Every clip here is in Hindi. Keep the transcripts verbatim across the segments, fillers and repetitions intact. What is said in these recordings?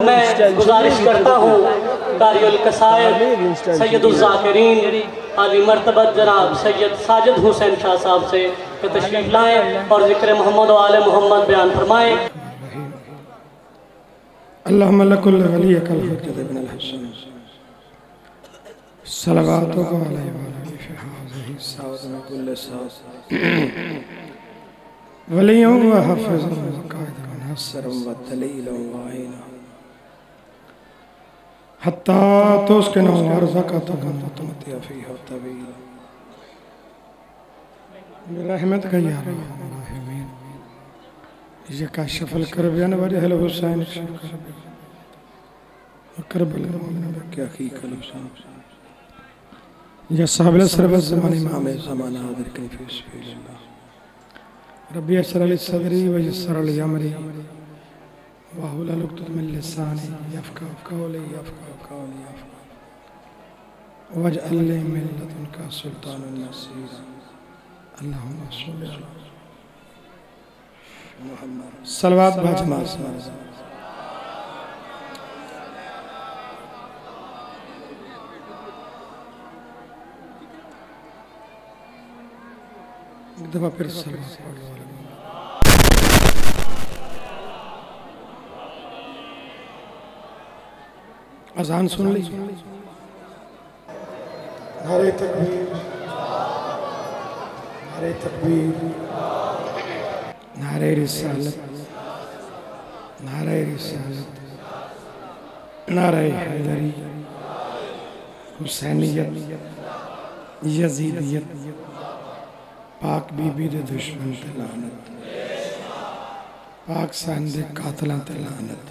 मैं गुजारिश करता हूँ कारियुल कसायद सैयदुल ज़ाकिरीन आली मर्तबत जनाब सैयद साजिद हुसैन शाह साहब से कि तशरीफ लाएँ और ज़िक्र मोहम्मद व आले मोहम्मद बयान फरमाएँ। अल्लाहुम्मा लकुल वलियकल हुज्जत इब्नुल हसन सलवातुका अलैहि व अलैहि फी हाज़िही साअत में कुल्ल साअत वलियुन व हफ़ीज़ुन व क़ाइदुन व नासिरुन व दलीलुन व आइना हत्ता तुस्किनु अर्ज़का तुमतिया फ़ीहा तवीला बिरहमतिका या अर्हमर राहिमीन या काशिफ़ुल कर्ब या वजहुल हुसैन करबला क्या की कलम या साहिबुल सरबत ज़मानी इमाम ज़माना हाज़िर कई फ़ी सबिलिल्लाह रब्बी यस्सिर ली सदरी व यस्सिर ली अमरी वाहुलुल उक़दतम मिन लिसानी यफ़क़हू क़ौली यफ़क़हू क़ौली वजअल ली मिन लदुनका सुल्तानन नसीरा अल्लाहुम्मा सल्लि अला मुहम्मद सलवात बाजमात एक दफा फिर सलवात पढ़ लो। अज़ान सुन ली। नारे तकबीर नारे तकबीर नारे रिसालत नारे रिसालत नारे हैदरी हुसैनियत यजीदियत पाक बीबी दे दुश्मन ते लानत पाक सहन दे कातलां ते लानत।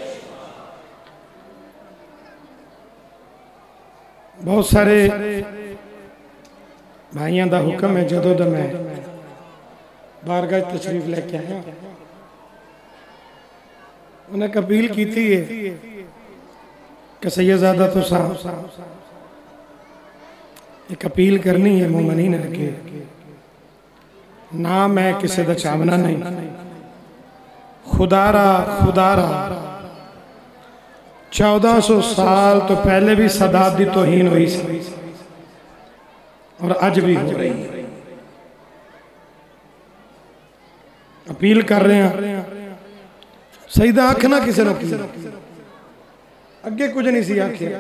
बहुत सारे भाइयों का हुक्म है जदों दा मैं बारगाह तशरीफ लेके आया उन्हें अपील की थी है कि सैयदज़ादा तो साहब एक अपील करनी है मोमिनीन के ना मैं किसी का चावना नहीं खुदारा खुदारा चौदह सौ साल तो पहले भी सदात की तौहीन हुई सी और अज भी हो रही है। अपील कर रहे हैं सईदा आखना किसी ने अगे कुछ नहीं सी आखिया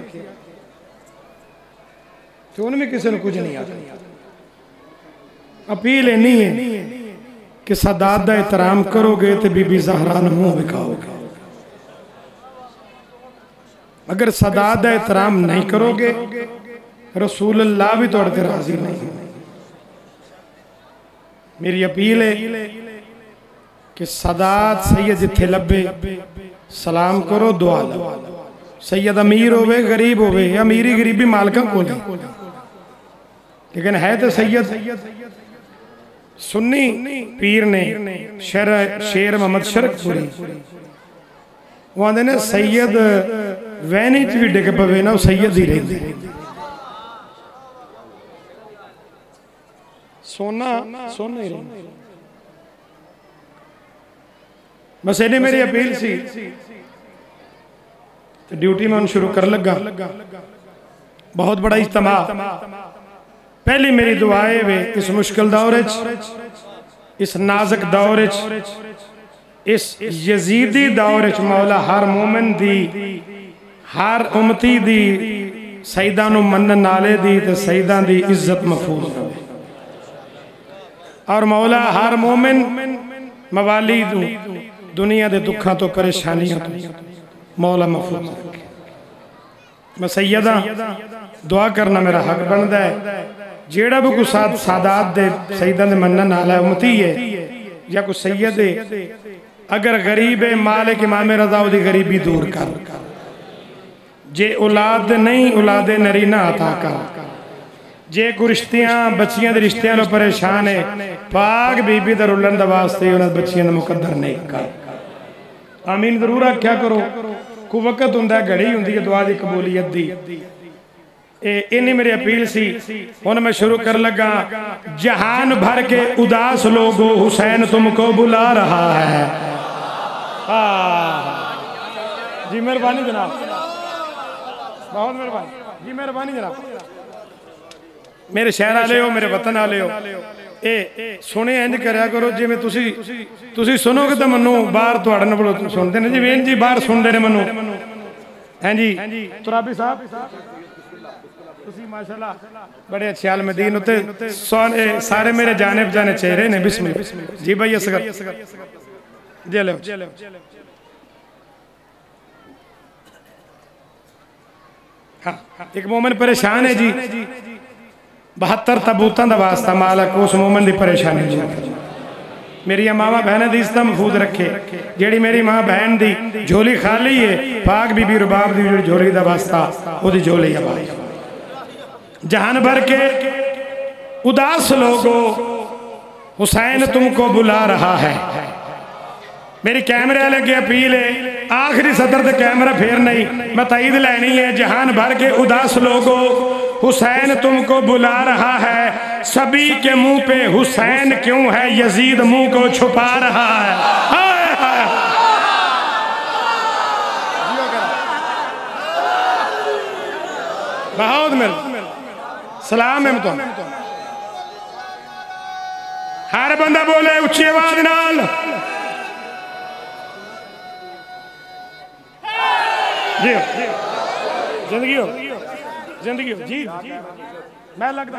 तो उन्हें भी किसी ने कुछ नहीं आखिया। अपील इन्नी है कि सदात का एहतराम करोगे तो बीबी ज़हरा नूं मुंह विखाओगे। अगर सदात का एहतराम नहीं करोगे रसूलुल्लाह भी तुहाडे ते राजी नहीं। मेरी अपील है कि सदात सैयद जिथे लभे सलाम करो दुआ लो। सैयद अमीर होवे गरीब होवे अमीरी गरीबी मालकां कोल लेकिन है तो सैयद सुन्नी पीर ने शेर शेर मोहम्मद शरकपुरी वो आंदे ने सैयद वहनी च भी डिग पवे ना सैयद ही रहिंदे। सोना सोना ही रहिंदा। बस इन्हें मेरी अपील सी तो ड्यूटी में शुरू कर लगा। बहुत बड़ा इज्तिमा पहली मेरी दुआएं वे इस मुश्किल दौर इस नाजुक दौर इस यजीदी दौर मौला हर मोमिन दी हर उम्मती दी सईदा नूं मनन वाले दी ते सईदा दी इज्जत महफूज रहे और मौला हर मोमिन मवाली दुनिया के दुखों तो परेशानियों तो मौला महफूज रखे। मैं सैयदा दुआ करना मेरा हक बनता है। जेड़ा भी कोई साथ सादात दे सईदा दे मनन वाला उम्मती है या कोई सैयद है अगर गरीब है मालिक इमाम रज़ा दी गरीबी दूर कर जे औलाद नहीं औलादे नरीना अता कर जे कोई रिश्तियां बच्चियां दे रिश्तियां लो परेशान है पाक बीबी दे रुलन दा वास्ते उन्हां बच्चियां दा मुकद्दर नहीं कर। आमीन जरूर आख्या करो। कोई वक्त हुंदा घड़ी हुंदी है दुआ दी कबूलियत दी। इन्नी मेरी अपील सी हुण मैं शुरू कर लगा। जहान भर के उदास लोगों हुसैन तुमको बुला रहा है। जी मेहरबानी जनाब, बहुत मेहरबानी जी, मेहरबानी जनाब। मेरे शहर वाले हो, मेरे वतन वाले हो, ए सुने इंज करया करो जिवें तुसी तुसी सुनोगे तो मनु बाहर तुहाडे नाल सुनते ने, जिवें इंज बाहर सुनते ने मनु। हैं जी तुराबी साहब तुसी माशाल्लाह बड़े अच्छे आल मदीन उते सारे मेरे जाने पहचाने चेहरे ने। बिस्मिल्लाह जी भाई असगर जी लो। हाँ एक मोमिन परेशान है जी, बहत्तर तबूतों का वास्ता मालक उस मोमिन की परेशानी जी। मेरी मावा बहन दी इज्जत महफूज रखे। जेड़ी मेरी मां बहन दी झोली खाली है, पाक बीबी रुबाब दी झोली का वास्ता ओदी झोली है। जहान भर के उदास लोगों, हुसैन तुमको बुला रहा है। मेरी कैमरे वाले की अपील है, आखिरी सदर से कैमरा फेर नहीं, मैं तईद लेनी है। जहान भर के उदास लोगों, हुसैन तुमको बुला रहा है। सभी के मुंह पे हुसैन क्यों है, यजीद मुंह को छुपा रहा है। बहुत मेरे सलाम है। तो हर बंदा बोले उच्ची आवाज नाल, जी जिंदगी हो जिंदगी हो जी। मैं लगता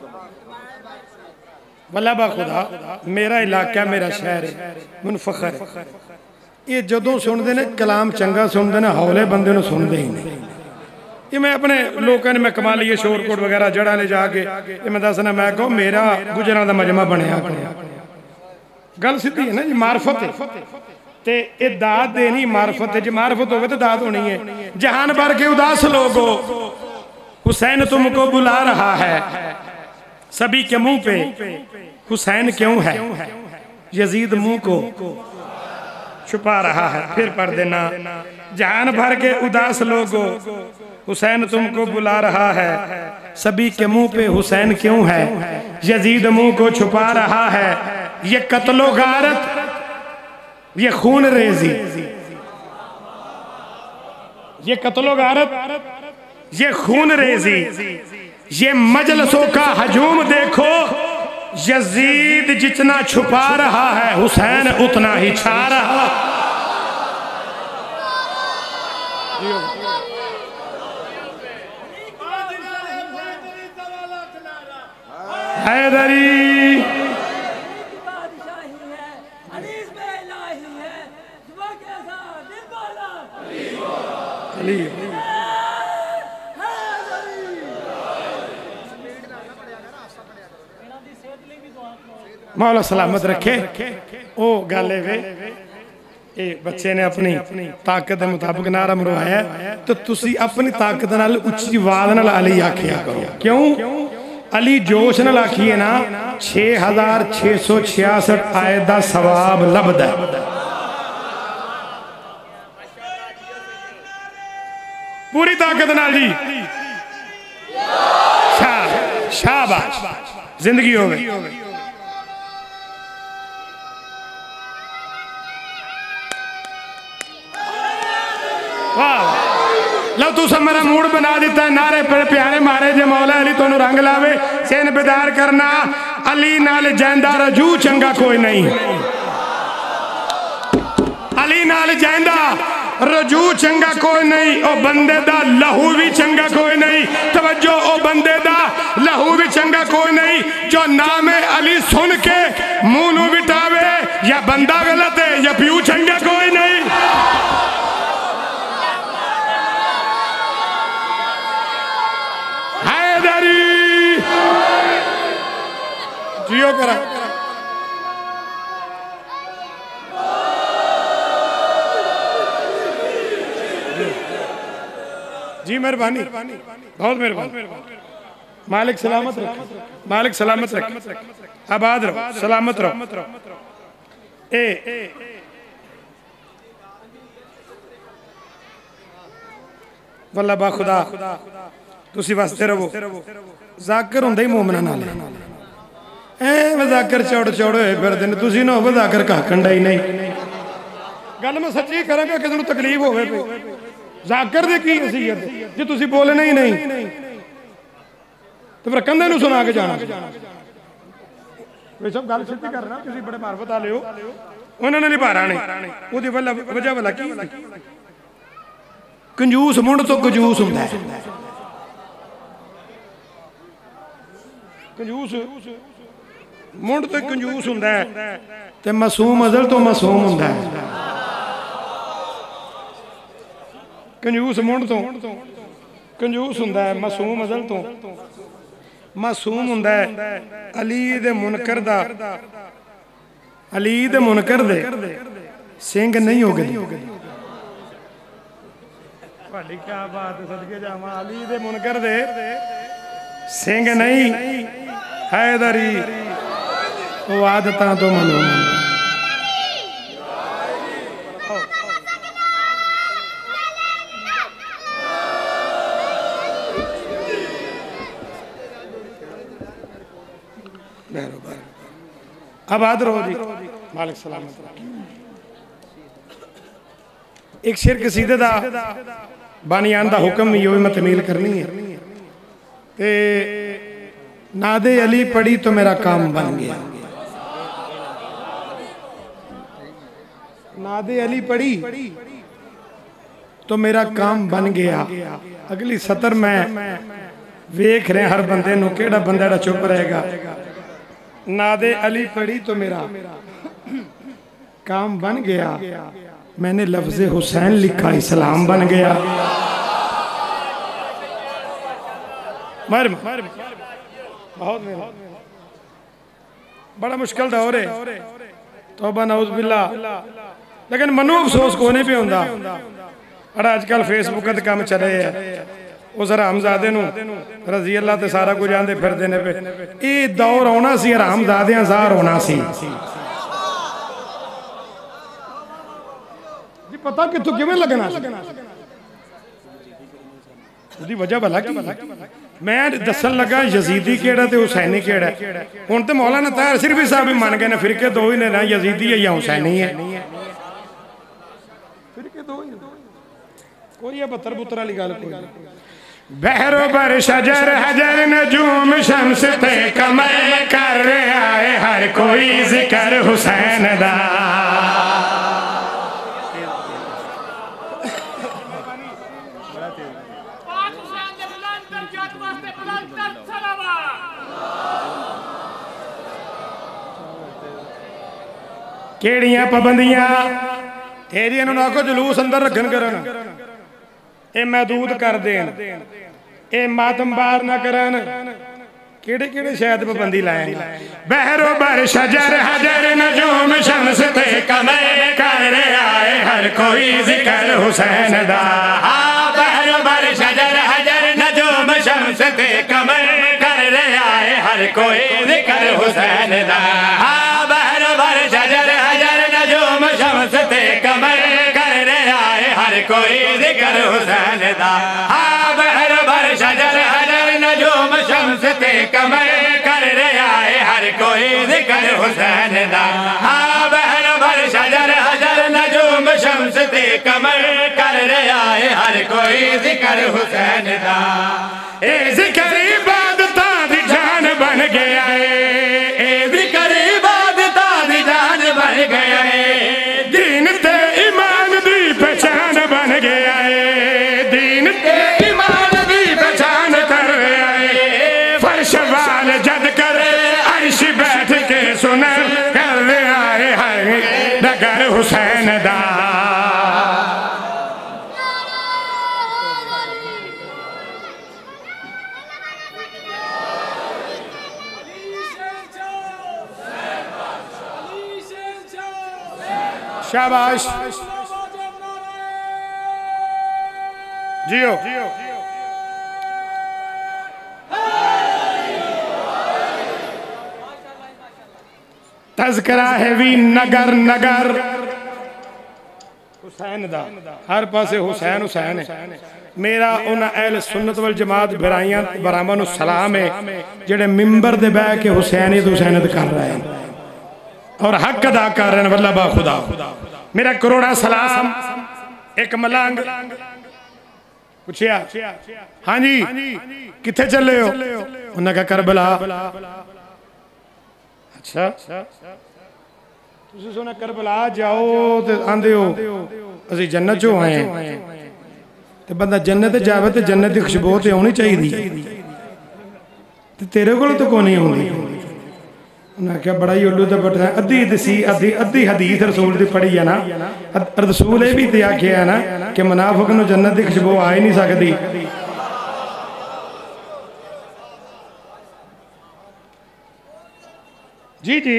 वल्ला बा खुदा मेरा इलाका मेरा शहर है, मैनूं फखर है। ये जदों सुनते ने कलाम चंगा सुनते ने, हौले बंदे नूं सुनते ही नहीं। ये मैं अपने लोगों ने मैं कमा लिए शोरकोट वगैरह जड़ा ले जाके ये मैं दसना, मैं कहो मेरा गुजरां दा मजमा बनया। गल सीधी है ना जी, मार्फत है ते ये दात देनी मार्फत है। जो मार्फत होवे तो दात होनी है। जहान भर के उदास लोगों, हुसैन तुमको बुला रहा है। सभी के मुंह पे हुसैन क्यों है, यजीद मुंह को छुपा रहा है। फिर पढ़ देना, जहान भर के उदास लोगों, हुसैन तुमको बुला रहा है। सभी के मुंह पे हुसैन क्यों है, यजीद मुंह को छुपा रहा है। ये कत्लो गारत, ये खून रेजी, ये कत्लो गारत, ये खून रेजी, ये मजलसों का हजूम देखो। यजीद जितना छुपा रहा है, हुसैन उतना ही छा रहा। हैदरी मौला सलामत रखे। ओ गाले वे ये बच्चे ने अपनी ताकत के मुताबिक नारा मरवाया, तो तुसी अपनी ताकत नाल उच्ची आवाज नाल अली आखिया करो। क्यों अली जोश नाल आखिए ना, छे हजार छे सौ छियासठ आयत दा सवाब लभदा है। पूरी ताकत नाल जी, शाबाश, जिंदगी हो गई। लो तू सब मेरा मूड बना देता है। नारे पर प्यारे मारे जे मौला अली तोनू रंग लावे, सेन बेदार करना। अली नाल जैंदा रजू चंगा कोई नहीं, अली नाल जैंदा रजू चंगा कोई नहीं। ओ बंदे दा लहू भी चंगा कोई नहीं। तवज्जो, ओ बंदे दा लहू भी चंगा कोई नहीं। जो नाम अली सुन के मुंह नू बिटावे, या बंदा गलत है या प्यू चंगा कोई नहीं। जियो करा जी, मेहरबानी, बहुत मेहरबानी। मालिक सलामत रखे, मालिक सलामत रखे, आबाद रहो, सलामत रहो। ए वल्ला बा खुदा तुसी वास्ते रहो। जाकिर हुंदा ही मोमना नाल ए वजाकर चौड़ चौड़ होए फिरदे ने, तुसी ना वजाकर कह कंडा ही नहीं। गल मैं सच्ची करांगा, किसी नूं तकलीफ होवे जाकर दे की नसीहत जे तुसी बोलना ही नहीं तो फिर कंधे नूं सुना के जाना। सब गल सीधी करना, तुसी बड़े मार्फत वाले हो, उन्होंने नहीं भारा नहीं उहदी वजह वाला की कंजूस मुंड तो कंजूस हुंदा है। कंजूस मुंड तो कंजूस हुंदा है ते मासूम अजल तो मासूम हुंदा है। कंजूस मुंड तो कंजूस हुंदा है, मासूम अजल तो मासूम हुंदा है। अली दे मुनकर दा अली दे मुनकर दे सिंह नहीं हो गए। क्या बात है, सदके जावा। अली दे मुनकर दे सिंह नहीं हैदरी वो आदतां तो मनो। आबाद रहो जी, मालिक सलामत। एक शेर कसीदे दा बानियान दा हुक्म ही मैं तमील करनी है। ते नादे अली पढ़ी तो मेरा काम बन गया। नादे अली पढ़ी तो मेरा काम बन गया। अगली सतर मैं वेख रहे हर बंदे नूं केड़ा बंदा चुप रहेगा। नादे अली पढ़ी तो मेरा काम बन गया। मैंने लफ्ज़े हुसैन लिखा, इस्लाम बन गया। मर मर बहुत बड़ा मुश्किल दौर है, तौबा नऊज़ बिल्लाह। लेकिन मनु अफसोस को नहीं पे होंदा। अड़ा अजकल फेसबुक ते काम चले है, उस हरामजादे नूं रज़ी अल्लाह ते सारा कुछ आंदे फिरदे ने पे। ये दौर आना सी, हरामजादियां ज़ाहिर होना सी। जी पता कित्थों किवें लगना सी, उसदी वजह भला की। मैं दसन लगा यजीदी केड़ा ते हुसैनी केड़ा। हुण ते मौलाना ताहिर सिरफी साहब भी मान गए ने फिरके दो ही ने, ना यजीदी है या हुसैनी है। फिरके दो ही, कोई है बत्तर बुत्तर वाली गल कोई। बहरो बर शजर हजर नजूम शम्स ते कमर कर आए हर कोई जिक्र हुसैन दा। केड़ियां पाबंदियां तेरियां नूं आखो जुलूस अंदर रखन करन, ए महदूद कर देन, ए मातमबार ना करन। केड़े केड़े शायद पाबंदी लाए। बहरो बर शजर हजर नजूम शम्स ते कमर कर आए हर कोई जिक्र हुसैन दा। बहरो बर शजर हजर नजूम शम्स ते कमर कर आए हर कोई जिक्र हुसैन दा। बहरो बर शजर हजर नजूम शम्स ते कमर कर आए हर कोई जिक्र हुसैन दा। बहरो बर शजर हजर नजूम शम्स ते कमर कर आए हर कोई जिक्र हुसैन दा। बहरो बर शजर हजर नजूम शम्स ते कमर कर आए हर कोई जिक्र हुसैन दा। ए जिक्र इबादतां दी जान बन गया है, ए जिक्र इबादतां दी जान बन गया है। दीन ते ईमान दी पहचान बन गया है, दीन ते ईमान दी पहचान कर रहा है। फर्श वाल जद करे अर्श बैठ के सुन कर आए हर नगर हुसैन दा। शाबाश जियो। तज़किरा है भी नगर नगर हुसैन दा, हर पासे हुसैन हुसैन है। मेरा उन्हां अहल सुन्नत वल जमात भराइयां बरामा नूं सलाम है जेड़े मिंबर दे बैठ के हुसैनियत हुसैनियत कर रहे हैं और हक अदा कर रहे हैं। वल्लाह बा खुदा मेरा करोड़ा सलाम। एक मलंग पूछया हाँ जी किथे चले हो? उन्हें कहा करबला। अच्छा तुसीं सुना करबला जाओ तो आंदे हो असीं जन्नत चों आए हैं। तो बंदा जन्नत जावे तो जन्नत की खुशबू तो आनी चाहिए, तो तेरे को तो कोई नहीं आती। उन्हें आख्या बड़ा ही उल्लू तो बटा अद्धी दसी अद्धी अद्धी हदीस रसूल की पढ़ी है ना, रसूल ये भी तो आख्या है ना कि मुनाफिक नूं जन्नत की खुशबू आ ही नहीं सकती। जी जी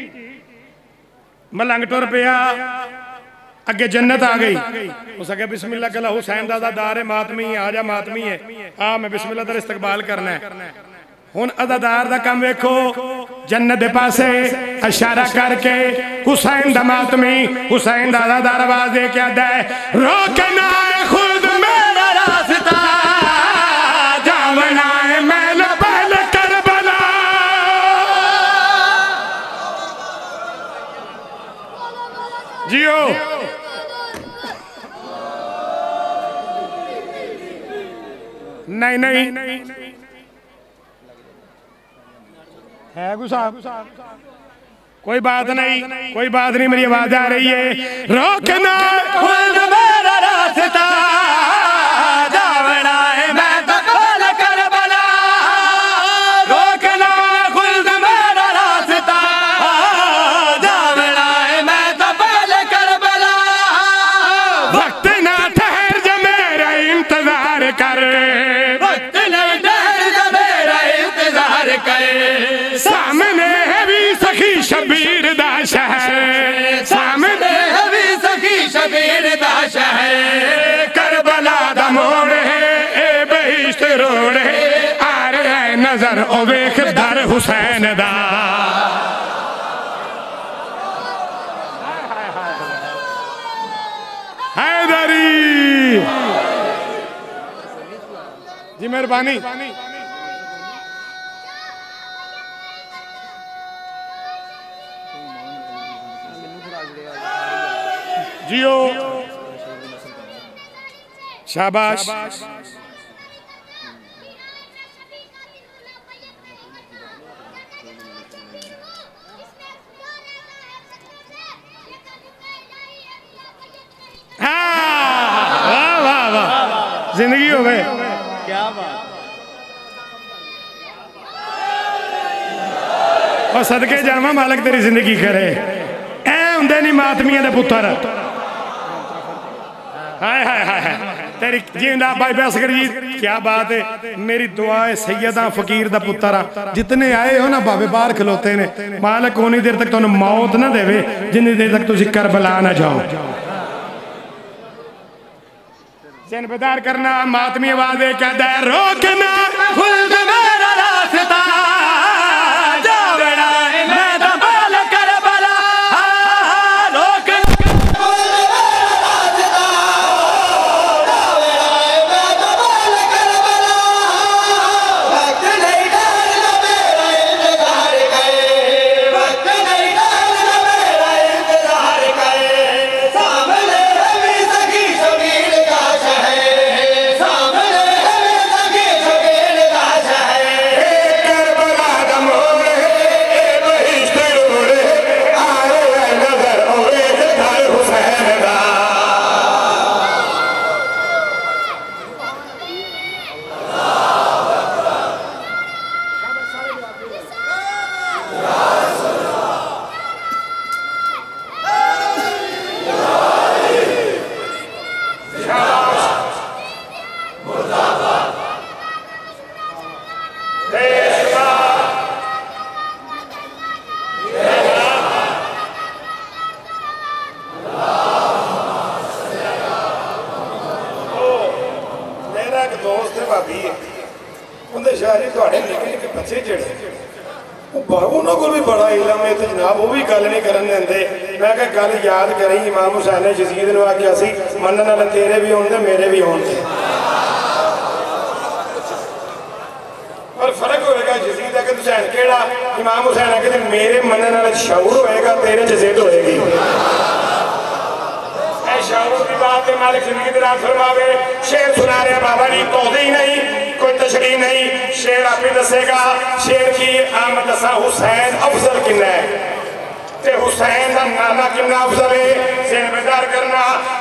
मलंग टुर पिया अगे जन्नत आ गई। उस आगे बिस्मिल्लाह कला हुसैन दादा दार है मातमी आ जा मातमी है आ मैं बिस्मिल्लाह तेरा इस्तकबाल करना है। हुण अदादार दा काम वेखो जन्नत दे पासे इशारा करके हुसैन दा मातमी हुसैन दादा दा आवाज दे के आदा है रोकना है खुद मेरा रास्ता जावना है मैं पहल करबला। जियो नहीं नहीं है गुस्सा कोई बात नहीं कोई बात नहीं मेरी आवाज आ रही है। रोकना खुद मेरा रास्ता जावना है मैं तो पहल करबला। रोकना खुद मेरा रास्ता जावना है मैं तो पहल करबला। वक्त ना ठहर जा मेरा इंतजार कर वक्त ना ठहर जा मेरा इंतजार कर सामने है भी सखी शबीर दा शहर सामने है भी सखी शबीर दा शहर करबला दा मोड़ है ए बहिश्त रोड है आ रहा है नजर ओ वेख दर हुसैन दा। हैदरी जी मेहरबानी जियो शाबाश। वाह वाह वाह जिंदगी हो गए क्या बात। और सदके जावा मालक तेरी जिंदगी करे ऐ हुंदे नहीं मातमिया दे पुत्तर। हाय हाय हाय तेरी जिंदा भाई बैसकर जी क्या बात है। मेरी दुआ है सैयदा फकीर दा पुत्रा जितने आए हो ना भावे बाहर खलोते ने मालक उन्नी देर तक तुहानू मौत ना देवे जिन्नी देर तक तुसी करबला ना जाओ। जिनबदार करना मातमी आवाज दे के दे रोकना खुद मेरा रास्ता जावना है मैं तो पहल करबला। उन्होंने को भी बड़ा इलम है तो जनाब वो भी गल नहीं करन देंदे। मैं क्या गल याद करी इमाम हुसैन ने यजीद नूं आख्या सी मनण वाले तेरे भी होंदे मेरे भी होंदे पर फर्क होएगा यजीद आके हुसैन केड़ा इमाम हुसैन आके मेरे मनण वाले शऊर होएगा तेरे च जिद होएगी। शऊर की बात है मालिक जिंदगी दराज फरमावे शेर सुना रहे बाबा ही नहीं, शेर आप ही दसेगा। शेर की आमद दसा हुसैन अफजल किन्ना है ते हुसैन का नाना किन्ना अफजल है। शेर बेदार करना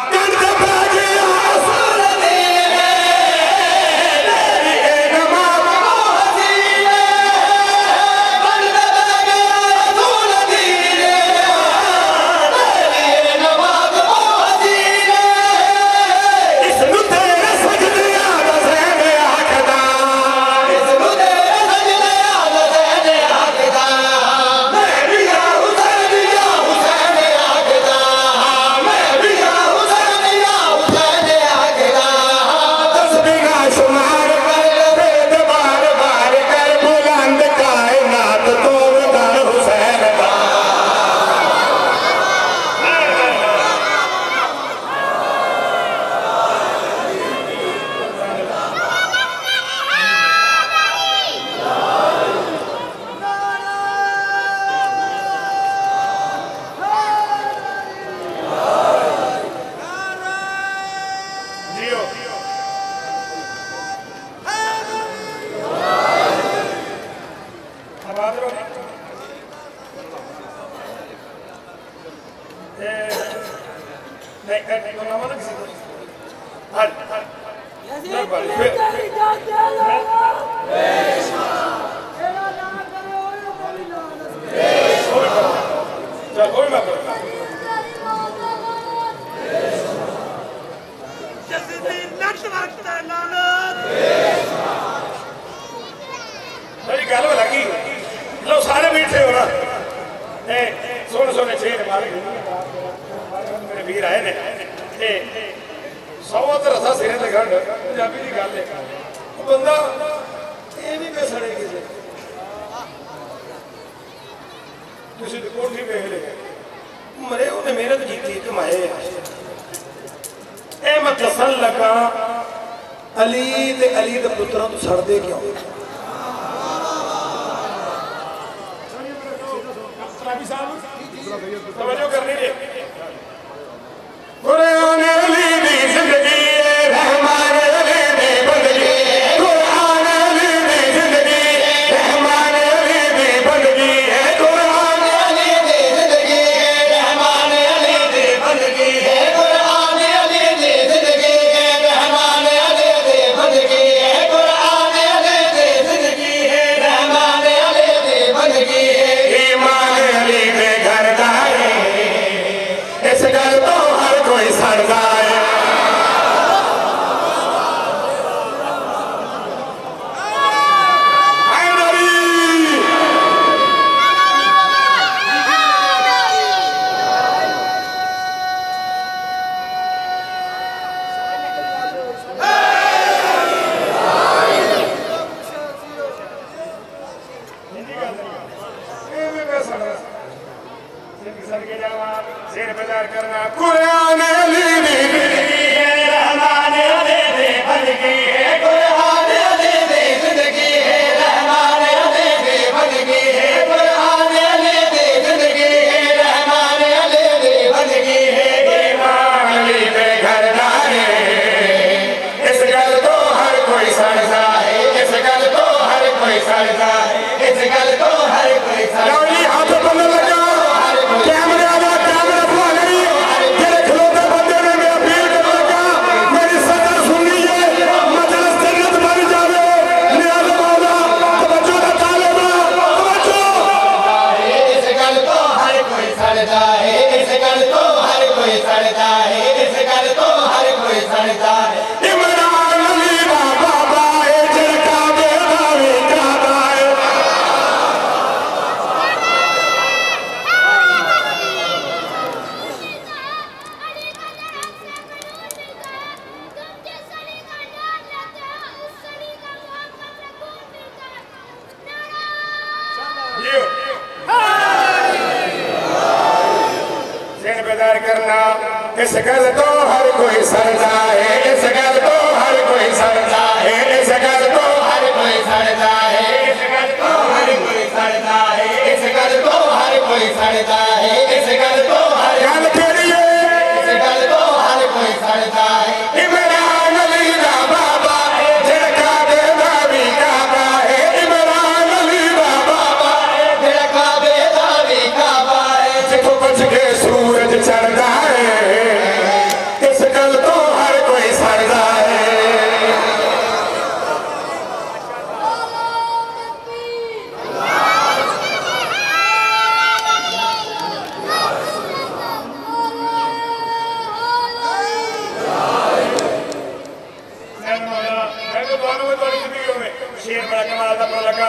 इस गल तो हर कोई सड़ता है, इस गल तो हर कोई सड़ता है, इस गल तो हर कोई सड़ता है, इस गल तो हर कोई सड़ता है, इस गल तो हर कोई सड़ता है, इस गल तो हर गल करिए, इस गल तो हर कोई सड़ता है। इमरान अली दा बाबा झड़का दे दावी का मैं तो दोनों में थोड़ी जिंदगी में शेर बड़ा कमाल का पता लगा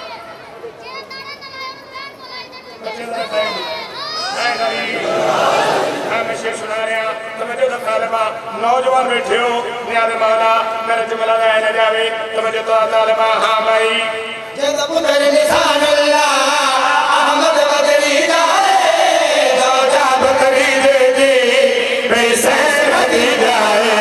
बच्चे का टाइम है नहीं हाँ मैं शेर सुना रहा समझो तो तालिबा नौजवान बैठे हो न्यारे मौला मेरे जुमला लाया न जावे समझो तो तालिबा हाँ भाई जब पुत्र निशान अल्लाह अहमद बदरी जाए दौजा बकरी दे दी बेसैर हदी जाए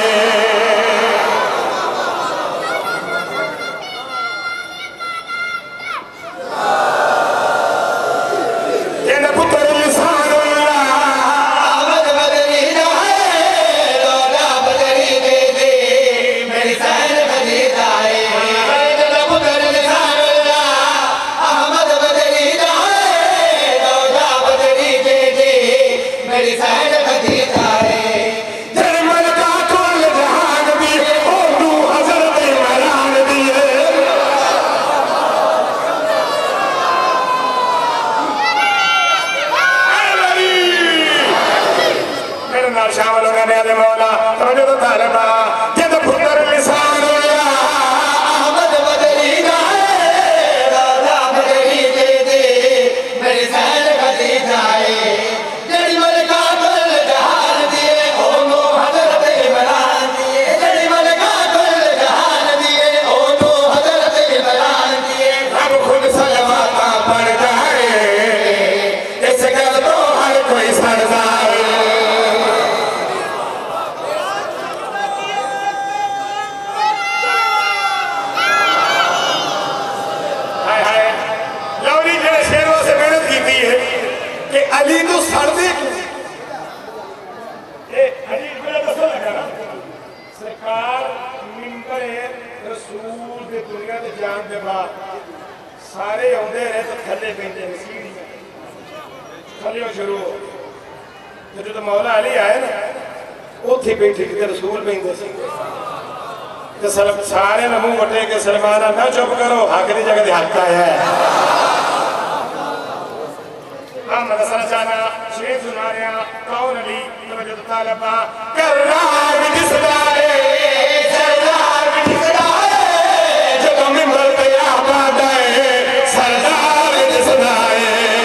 शामिल होने ने मौला समझो तो तालिबा जब पुत्र निशान अहमद बदरी जाए दौजा बदरी दे दे मेरी सैन कदी जाए जड़ी मलका कुल जहान दिए ओनो हजरत इमरान दिए जड़ी मलका कुल जहान दिए ओनो हजरत इमरान दिए अब खुद सलवाता पड़ जाए इस गल तो हर कोई सड़ जाए अली तो सड़दे अली दसो लगा ना सरकार मिंबर रसूल दे दुनिया दे जान दे बाद सारे आउंदे रहे तो थले पैंदे सीढ़ी थले शुरू जो मौला अली आए ना उथे बैठे कि रसूल पैंदे सी ते सारे ने मुंह वटे के सलमाना ना चुप करो हक दी जगह हक आया है हम दसना चाहना शेर सुना रहा कौन अली तवज्जो तालिबा करार जिसदाए सरदार जिसदाए जब मिंबर पे आबाद है सरदार जिसदाए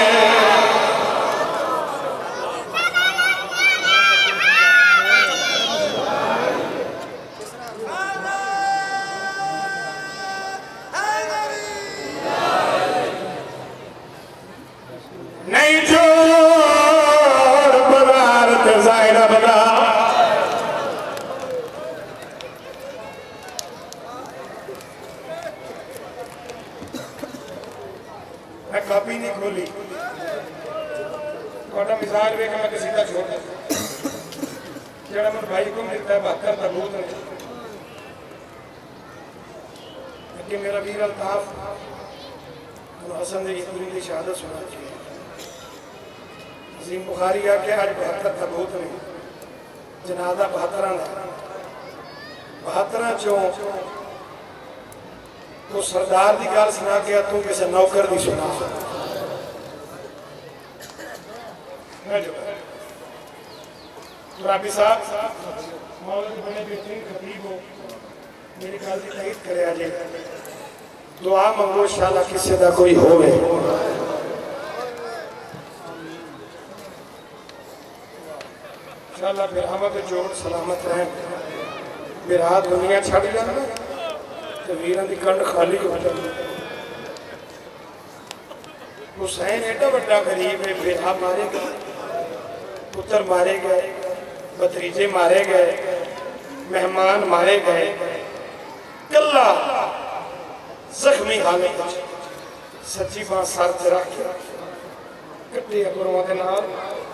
नहीं जोर बगारत ज़ाहिरा बगा मैं कॉपी नहीं खोली थोड़ा मिसाल वे मैं किसी का छोड़ जरा मेरे भाई को मिलता है बहत्तर का भूत नहीं कि मेरा वीर अल्ताफ हसन ने पूरी की शहादत सुना चाहिए अजीम बुखारी आके आज बहत्तर का भूत नहीं जनाजा बहत्तर बहत्तर चो तो सरदार की गल सुना के तू किसी नौकर की सुना राबी साहब मौला के बड़े बेहतरीन खतीब हो मेरी गल की तईद करे जे दुआ मंगो इंशाअल्लाह किसी का कोई होवे इंशाअल्लाह फिर हम जोड़ सलामत रहे बिरा दुनिया छड़ जाना तो वीर की कंड खाली हो जाती हुसैन एडा बड़ा गरीब है बिरा मारे गए पुत्र मारे गए भतीजे मारे गए मेहमान मारे गए कला जख्मी हालत सच्ची बात सर से रख के कट्टे गुरुओं के नाल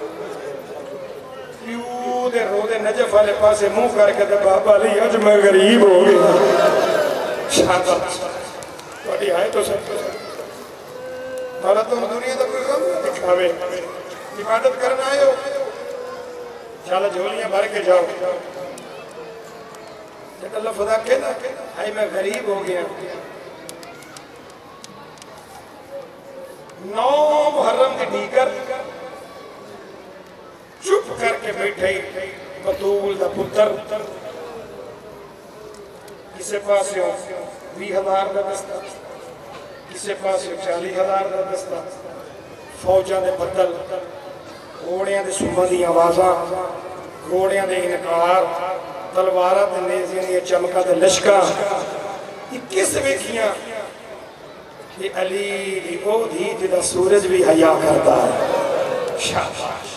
प्यू दे रोदे नजफ वाले पासे मुंह करके ते बाबा अली अज मैं गरीब हो गया शाबाश थोड़ी आए तो सब और तुम दुनिया तो कोई गम दिखावे इबादत करना आए हो चल झोलियां भर के जाओ जब लफ्ज़ आखे ना हाय मैं गरीब हो गया नौ मुहर्रम के डीकर चुप करके बैठे बतूल दा पुत्र किसी पासों भी हज़ार का दस्ता, किसी पासों चाली हज़ार का दस्ता, फौजा के बदल, घोड़िया के सुबह दी आवाज़ा, घोड़िया के इनकार, तलवार के नेज़े दी चमका के लश्कर, किस वेखियां कि अली दी ओ धी जिदा सूरज भी हया करता है। शाबाश।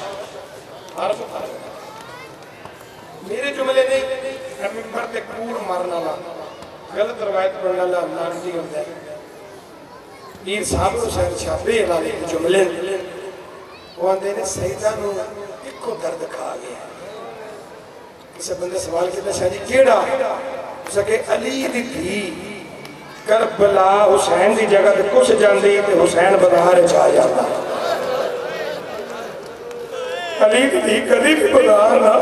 मेरे जुमले नहीं मिंबर पे कूड़ मारने वाला, गलत रवायत पढ़ने वाला लानती होता है। पीर साहब हुसैन छापे वाले जुमले वो आंदे ने सईदा नूं इको दर्द खा गया। किसी बंदे सवाल किया शाह जी केड़ा? सके अली दी धी करबला हुसैन की जगह ते कुछ जाती तो हुसैन बाजार च आ जाता। अली की धी कभी भी बाजार ना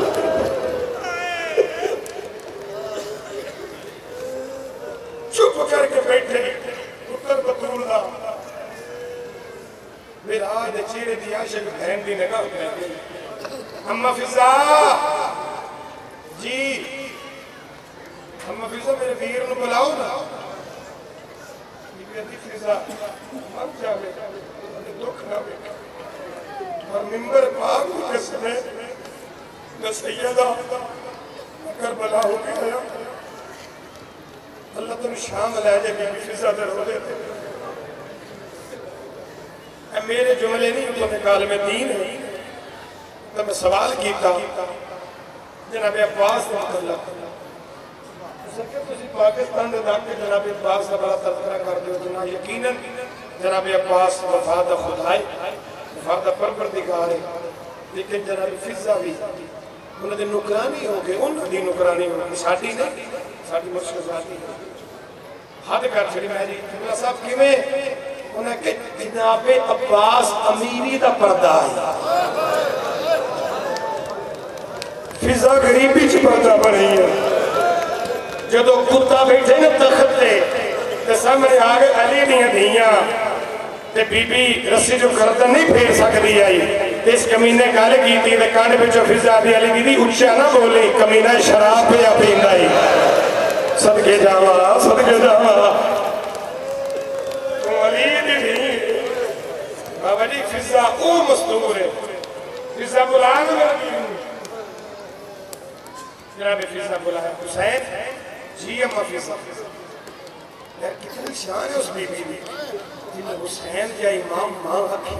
चुप करके बैठे पुत्र बतूल दा विराज चेहरे दी आशिक बहन दी निगाह पे अम्मा फिजा जी, अम्मा फिजा मेरे वीर नूं बुलाओ ना। फिजा मर जावे दुख ना वेखे और मिंबर पाक की कसम है मैं सैयदा करबला हो के आया। अल्लाह तुम शाम लै जाए बीबी फिजा दे रोले ते मेरे जुमले नहीं तो निकाल में दीन है। तो मैं सवाल किया जनाब अब्बास पाकिस्तान के दाके जनाब अब्बास का बड़ा तस्करा कर दो जना यकीनन जनाब अब्बास वफा दा खुदा है, वफा दा परवरदिगार है, लेकिन जनाब फिजा भी उन्होंने नुकरानी हो गए, उन्होंने नुकरानी हो गई, साडी नहीं, साडी मुश्किल जाती है। हद कर छड़ी मैं जी जुमला साहब किवें उन्हें कि जनाब अब्बास अमीरी दा पर्दा है, फिजा गरीबी च पर्दा बनी है। जो कुत्ता बैठे न तख्त ते सामने आ गए अली दियां धीयां ते बीबी रस्सी जो गर्दन नहीं फेर सकती आई, इस कमीने गल की ते कान विचों फिजा दी अली दीदी उच्चा ना बोली, कमीना शराब पिया पींदा ही। सदके जावा सदके जावा तू अली दी धी बाबा जी फिजा ओ मस्तूर है। फिजा बुला जनाब फिजा बुलाया हुसैन जी अम्मा फिजा यार कितनी शान है उस बीबी की जिन्हें हुसैन या इमाम मां रखी।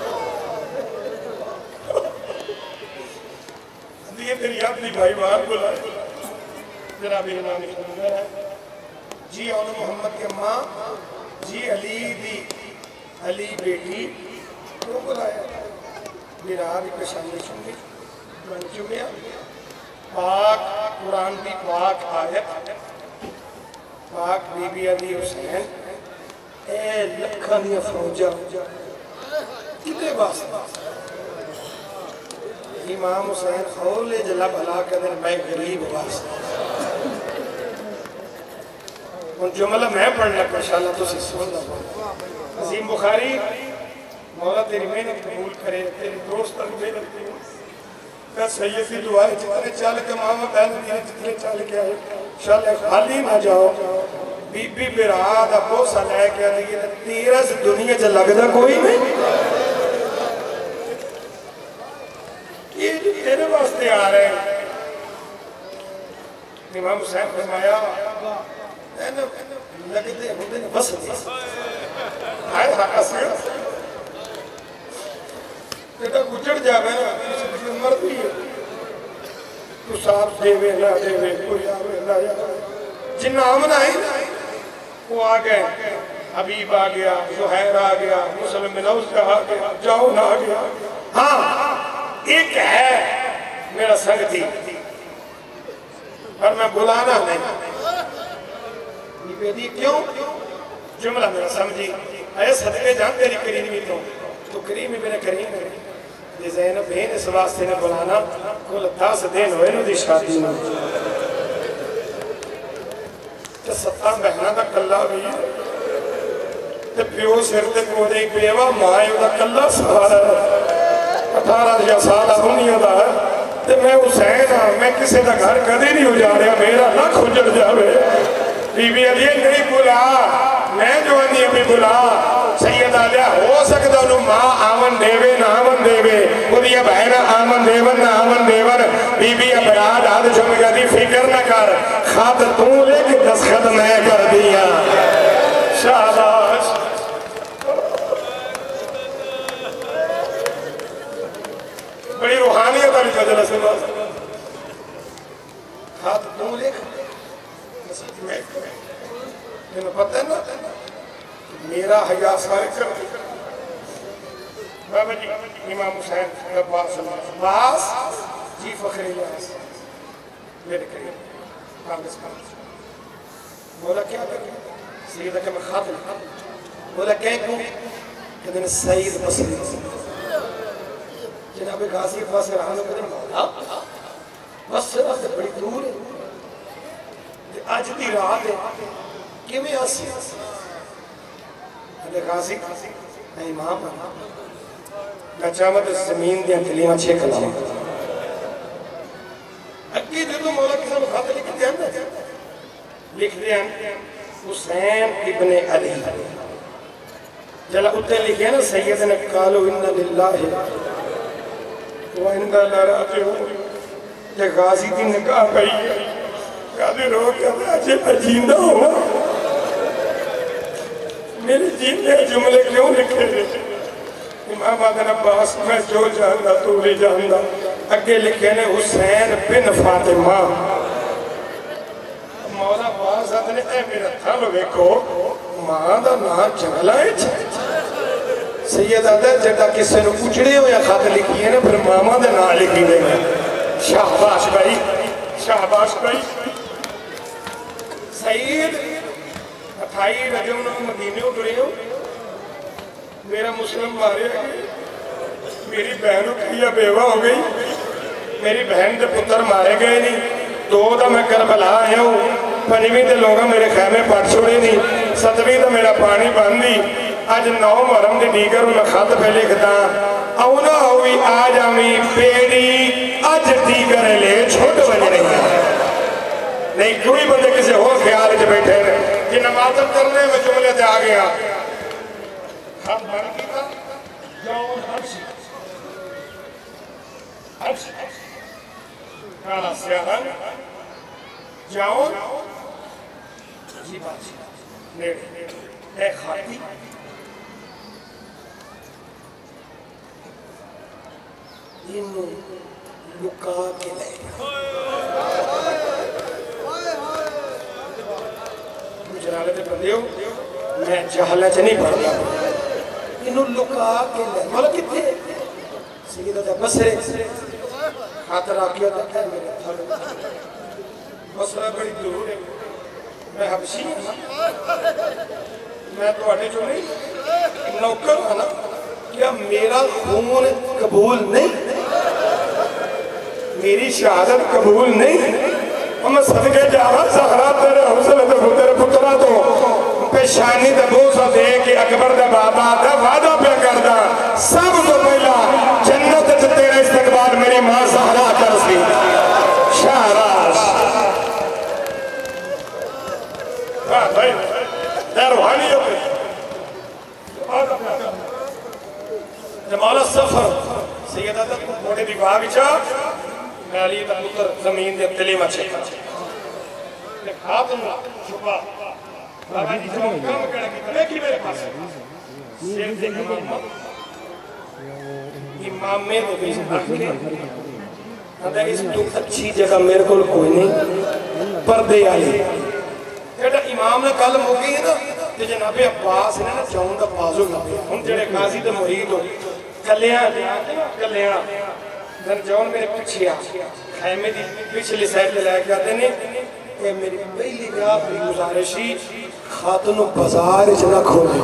ये तेरी अपनी भाई बाहर बुलाए जनाब इमाम जी और मोहम्मद के मां जी अली दी अली बेटी को बुलाया। मेरा भी पेशानी चुमी गन चुमिया पाक कुरान की पाक आयत पाक बीबी अली हुसैन ए लखा दी फौजा किते वास्ते इमाम हुसैन खौले जला भला कर मैं गरीब वास्ते। और जुमला मैं पढ़ लगा इंशाअल्लाह तुसी सुन लो। अजीम बुखारी मौला तेरी मेहनत कबूल करे, तेरे दोस्त की मेहनत कबूल सैयद की दुआ जितने चल के मामा बहन जितने चल के आए चल खाली ना जाओ। बीबी बिरा दा बोसा लैके आई तेरा से दुनिया च लगता कोई नहीं। ये जो तेरे वास्ते आ रहे हैं इमाम हुसैन फरमाया लगते होंगे बस हाय हस बेटा गुजर जावे ना मरती है तू साफ देवे ना देवे कोई आवे ना जिन्ना आमना है वो आ गए। हबीब आ गया, जुहैर आ गया, मुसलम का आ गया, जाओ ना आ गया। हाँ एक है मेरा संगती और मैं बुलाना नहीं। क्यों जुमला मेरा समझी ऐ सदके जान तेरी करीमी तो तो करीमी मेरे करीम है ये ज़ैनब बहन इस वास्ते ने बुलाना कुल दस दिन होए नु दी शादी में ते सत्ता बहना दा कल्ला भी ते प्यो सिर ते कोदे पेवा मां ओदा कल्ला सहारा अठारह साल उन्हीं दा ते मैं हुसैन हां मैं किसी दा घर कदे नहीं उजाड़िया मेरा लख उजड़ जावे। बीबी अली नहीं बुला, मैं जो आनी भी बुला। सैयद आलिया हो सकता उन्होंने मां आमन देवे ना आमन देवे, उदिया बहन आमन देवन ना आमन देवन। बीबी अपराध हाथ चुम गई, फिक्र न कर, खत तू लिख दस्तखत मैं कर दिया। शाबाश। बड़ी रूहानियत वाली गजल है। खत तू लिख, मैं पता है ना मेरा हया सारे कर बाबा जी इमाम हुसैन अब्बास अब्बास जी फखरे यास मेरे करीब कागज का बोला क्या कर सैयद का मैं खातिल बोला क्या क्यों कहते सईद मसरी जनाब गाजी पास रहा कहते मौला बस बड़ी दूर है अज की रात है किवें आसी गाजी इमाम मैं चाहवा तो जमीन दियां गलियां छेक लावां अगे जो मौला किसी को खत लिख दिया लिख दिया हुसैन इब्ने अली जला उत्ते लिखे ना सैयद ने कालो इन्ना लिल्लाहि व इन्ना इलैहि राजिऊन जे गाजी की निगाह पई गाजी रो के अजे मैं जींदा हूं मेरे जीने जुमले क्यों लिखे इमाम आदन अब्बास मैं जो जानता तू नहीं जानता अगे लिखे ने हुसैन बिन फातिमा मौला अब्बास आदने ए मेरा थल वेखो मां दा नाम जंगला है सैयद आदा जड़ा किसी ने उजड़े होया खत लिखी है ना फिर मामा दे नाम लिखी दे शाबाश भाई शाबाश भाई सईद अठाई रजब मदीने उतरे हो मेरा मुस्लिम मारे मेरी बहन किया बेवा हो गई मेरी बहन के पुत्र मारे गए नहीं दो तो मैं करबला आया हूँ पंजवीं के लोग मेरे खैमे पट छोड़े नहीं सतवीं तो मेरा पानी बंद ही अज नौ मुहर्रम के दीगर मैं खत पे लिखता आना हुई आ जावी पेड़ी अज दीगर ले छुट बज रही नहीं कोई बंदे किसी होर ख्याल च बैठे ने कि नमाज़ करने में जुमले से आ गया हम बन किया जाओ हर्ष हर्ष काला स्याहन जाओ जी बात नेड़े ए खाती इन्हों लुका के ले मैं जहला च नहीं पढ़ता इन्हों लुका के ले मतलब कितने सैयद दा बसरे हाथ रखियो तो क्या मेरे थल बसरा बड़ी दूर है मैं हबशी मैं तुम्हारे चो नहीं नौकर हूं ना क्या मेरा खून कबूल नहीं मेरी शहादत कबूल नहीं मैं सदके जावा ज़हरा तेरे हौसले ते तेरे पुत्रा तो पेशानी ते बोसा दे के अकबर दा बाबा दा वादा पे करदा सब तो पहला जन्नत च तेरा इस्तकबाल मेरी मां ज़हरा कर सी शाहराज वाह भाई ये रूहानियत जमाल सफर सैयदा दा मोटे दी बाग च अली दा पुत्र जमीन दे तले में छेका ते खात नु छुपा बाबा जी जो काम कर के देखी मेरे पास सिर दे इमाम इमाम में तो भी अदा इस तो अच्छी जगह मेरे को कोई नहीं पर्दे वाली जेड़ा इमाम ने कल मुकी है ना ते जनाबे अब्बास ने ना चौं दा बाजू लाया हुन जेड़े काजी दे मुरीद हो कलियां कलियां दर जौन मेरे पीछे आ खैमे दी पिछली साइड ले जाते हैं ये मेरी पहली आखिरी गुजारिश ही खातून बाजार च ना खोले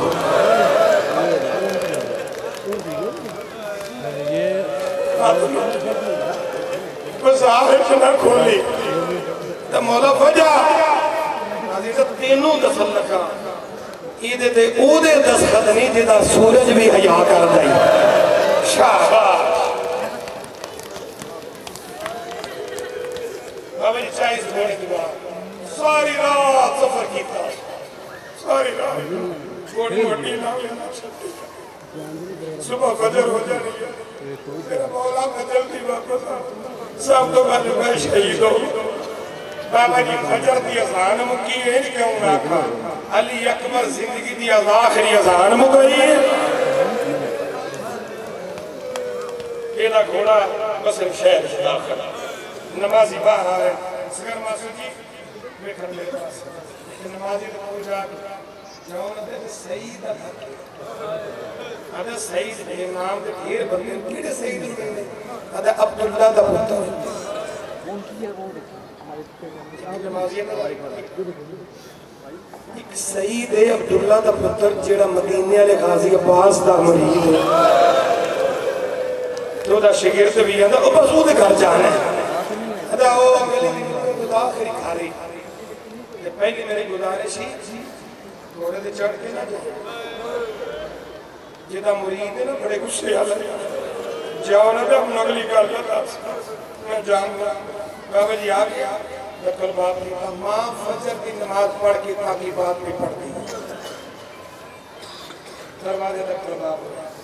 बाजार च ना खोली तो मौला वजह अजीज तीनों दसल लगा इहदे ते ओदे दस्तखत नहीं जिहदा सूरज भी हया करदा है शाबाश बाबा जी चालीस घोड़े की बात सारी रात सफर किया सारी रात थोड़ी मोटी ना सुबह फजर हो जानी है तेरा मौला मैं जल्दी वापस आ सब तो पहले मैं शहीद हो बाबा जी फजर की अजान मुकी है क्यों आखा अली अकबर जिंदगी की आखिरी अजान मुकाई है केला घोड़ा बसर शहर दाखिल नमाजी बाहर आ रहे सगर मासूद जी बैठन मेरे पास नमाजी तो पूछा जाओ ना ते सईद अदा सईद के नाम ते ढेर बंदे केड़े सईद ने अदा अब्दुल्ला दा पुत्र कौन किया वो हमारे नमाजी एक सईद है अब्दुल्ला दा पुत्र जेड़ा मदीने वाले गाजी अब्बास दा मुरीद है तो दा शागिर्द भी आंदा ओ बस ओदे घर जाना है अदा ओ मेरे दी आखिरी खारी ते पहली मेरी गुजारिश ही घोड़े ते चढ़ के ना जेदा मुरीद है ना बड़े गुस्से वाला जाओ ना तो अपना अगली गल दस मैं जाऊंगा बाबा जी आ गया दखल बाप ने कहा माँ फजर की नमाज पढ़ के ताकि बात भी पढ़ दी दरवाजे दखल बाप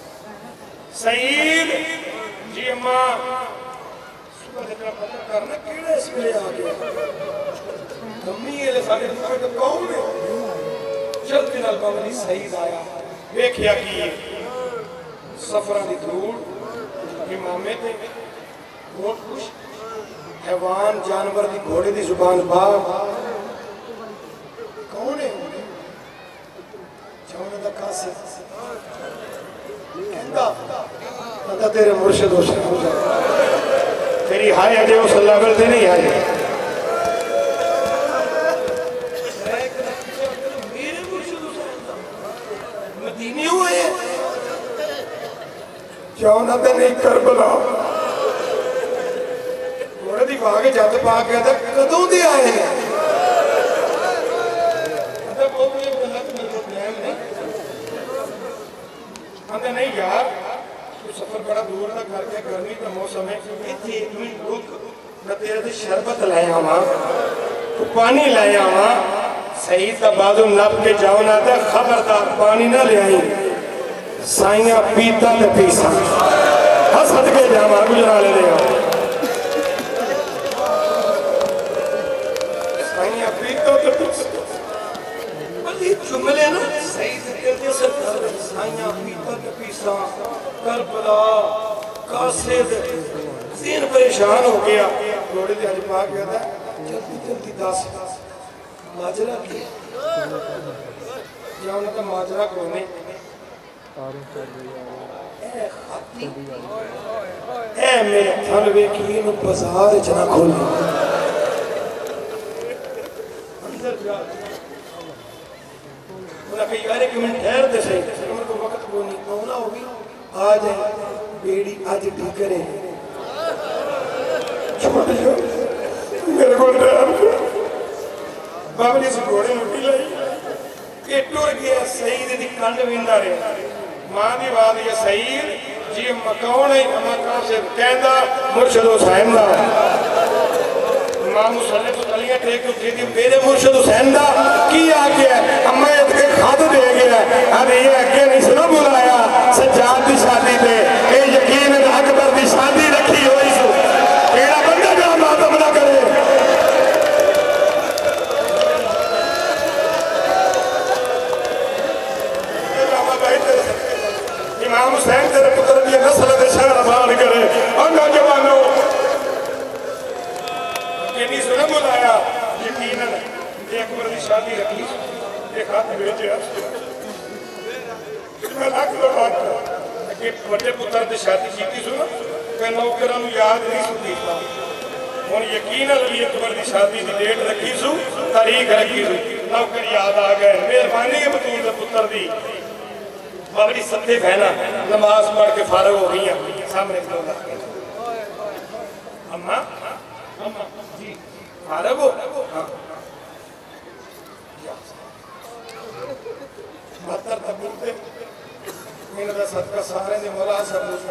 सईद जी अम्मा सुबह जब पता करना केड़े इसमें आ गया मम्मी ये सारे तो कौन है जल्दी नाल बाबा जी सईद आया देखिया कि सफर की धूड़ इमामे थे बहुत खुश हैवान जानवर की घोड़े की जुबान बाग कौन है जौन दा कासिम कहंदा कहंदा तेरे मुर्शिद हुसैन तेरी हाय अजे उस लेवल ते नहीं आई जाना तो नहीं करबला घोड़े की वाग जद पा के कदों दे आए हैं नहीं यार तू सफर बड़ा दूर का करके गर्मी का मौसम है इतने एक मिनट रुक मैं तेरे से शरबत ले आवा तू पानी ले आवा सही का बाजू नप के जाओ ना तो खबरदार पानी ना ले आई साइया पीता ते पीसा हसद के जावा गुजरा ले दे साइया पीता ते पीसा बड़ी जुमले ना सही से कहते सरकार साइया पीता ते पीसा करबला कासिद दिन परेशान हो गया घोड़े ते अज पा गया था जल्दी जल्दी दस माजरा की जाओ ना तो माजरा कोने ए मेरे थल वेखी नु बाजार च ना खोले अंदर जा बोला कि यार एक मिनट ठहर दे सही मेरे को वक्त को नहीं होना होगी आ जाए बेड़ी आज ठीक करे छोड़ दो मेरे को डर बाबा जी से घोड़े मुट्ठी लाई ये टुर गया सईद दी कंड विंदा रहा मां दी बात ये सईद जी मकान है अम्मा कासिम कहंदा मुर्शिद हुसैन दा मां मुसल्ले तो तलियां टेक उठी दी मेरे मुर्शिद हुसैन दा की आ गया अम्मा इतके खत दे गया अरे ये अगे नहीं सुनो बुलाया सज्जाद दी शादी पे ए यकीन अकबर दी शादी रखी हुई सु केड़ा बंदा जा मातम ना करे इमाम हुसैन तेरे पुत्र की नस्ल के शहर आबाद करे और नौजवानों ये नहीं सुना बुलाया यकीनन अकबर की शादी रखी ये खत भेजे मैं लाख लो बात कि बड़े पुत्र की शादी की सुनो मैं नौकरां नूं याद नहीं सुन कीता हुण यकीनन अली अकबर की शादी की डेट रखी सू तारीख रखी सू नौकर याद आ गए मेहरबानी है बतूल के पुत्र की बाबरी सत्ते बहना नमाज पढ़ के फारग हो गई सामने अम्मा अम्मा जी फारग हो हाँ बहत्तर तक बोलते मेरा सदका सारे ने मौला सब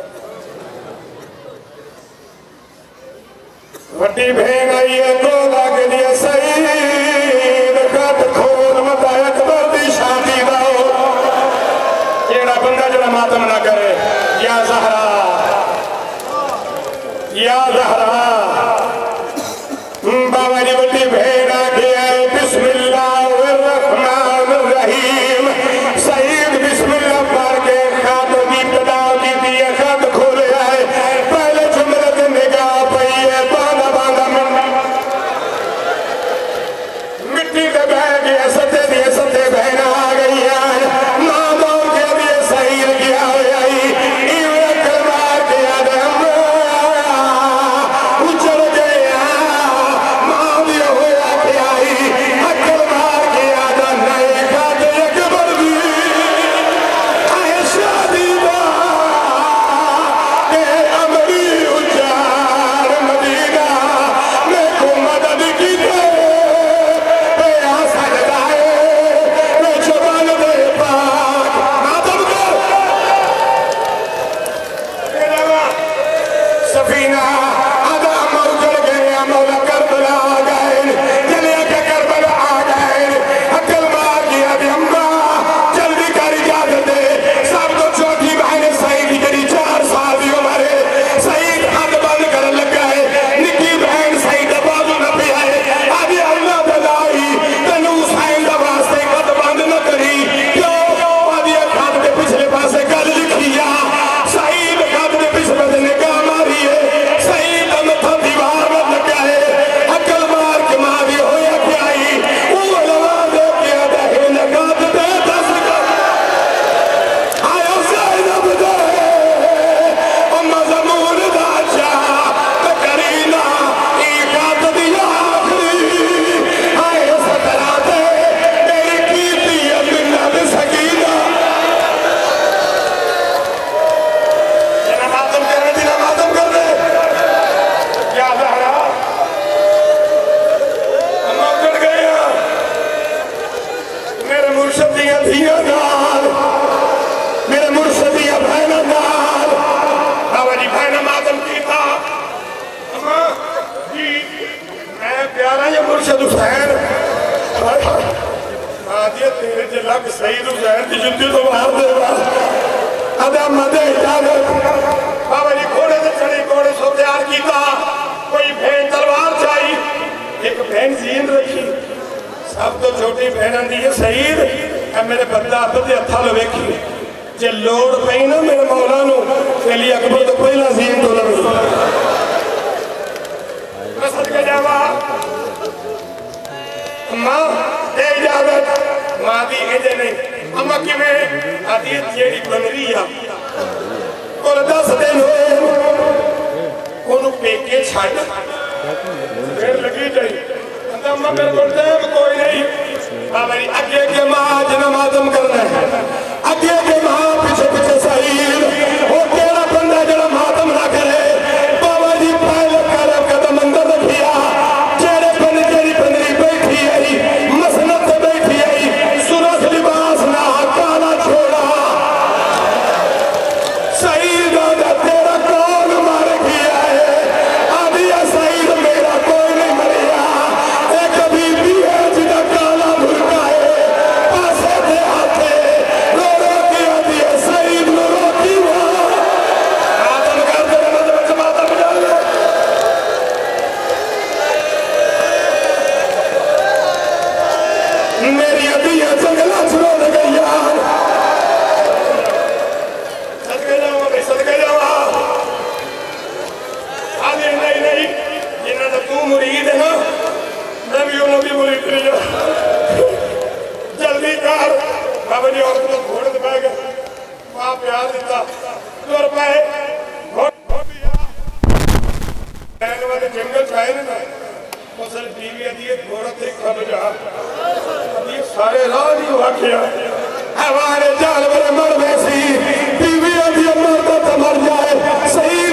वड्डी बहन आई है को लग दिया सही खत खो धिया नाल मेरे मुर्शद दिया बहना नाल बाबा जी बहना मातम कीता अम्मा जी मैं प्यारा या मुर्शद हुसैन आदिया तेरे च लग सईद हुसैन की जुत्ती तो मार देगा अदा मदे इजाजत बाबा जी घोड़े से चढ़े घोड़े सो तैयार किया कोई बहन तलवार चाहिए एक बहन जीन रखी सब तो छोटी बहन आती है सईद मेरे बंदा अब्बे हथा लो वेखी जे लोड़ पई ना मेरे मौला नू अली अकबर तो पहला जीन तो लगी मैं सदके जावा अम्मा दे इजाजत मां दी इजे नहीं अम्मा किवें आदी जेड़ी बन रही आ कोल दस दिन होए ओनू पेके छड्ड फिर लगी जाई अम्मा मेरे को टाइम कोई नहीं बाबा जी अगे के मां जना मातम करना है अगे के मां पीछे पीछे सईद वो केड़ा बंदा जड़ा मातम ना करे बाबा जी पहले कर कदम अंदर रखिया जेड़े बन जेड़ी बंदरी बैठी आई मसनद पे बैठी आई सुरख लिबास ना काला छोड़ा सईद दा तेरा कौन मार गया है आदिया सईद मेरा कोई नहीं मरिया एक बीबी है जिदा काला भुरका है पासे दे हाथे रो रो के आदिया सईद नो रोकी वो आदम कर दे मत माता बजा ले मेरी अदिया जंगला छोड़ गई यार सदके जावा मैं सदके जावा आदि नहीं नहीं जिन्ना तो तू मुरीद है ना मैं भी उन्होंने भी मुरीद नहीं जा जल्दी कर बाबा जी और तो घोड़े पे बैठ गए वहां प्यार दिता तुर पाए जंगल छाए ना फसल बीवी आदि घोड़ा थे खब जा अभी सारे राह नहीं वाकिया हमारे जाल मेरे मर वैसी बीवी आदि मरता तो मर जाए सही